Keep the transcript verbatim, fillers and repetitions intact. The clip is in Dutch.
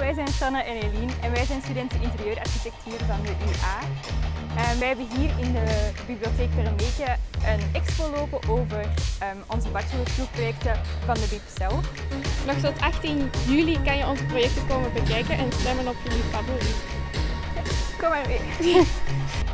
wij zijn Sanne en Eline en wij zijn studenten interieurarchitectuur van de U A. Um, wij hebben hier in de bibliotheek Perenbeke een expo lopen over um, onze bachelorproefprojecten van de B I P zelf. Nog tot achttien juli kan je onze projecten komen bekijken en stemmen op jullie favoriet. Kom maar mee.